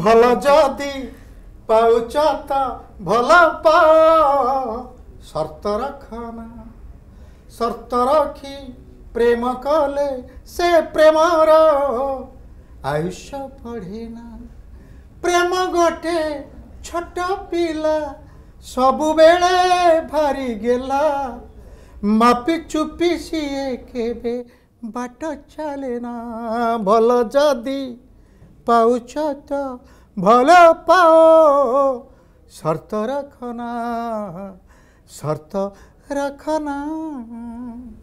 भल जदि पाउच त भल पाओ शर्त रखना शर्त रखी प्रेम कले से प्रेमर आयुष्य बढ़ेना प्रेम गोटे छोट पिला सबु बेले भारी गेला मापी चुपी सीए केबे बाट चलेना भल जदि पाउच तो भल पाओ शर्त रखना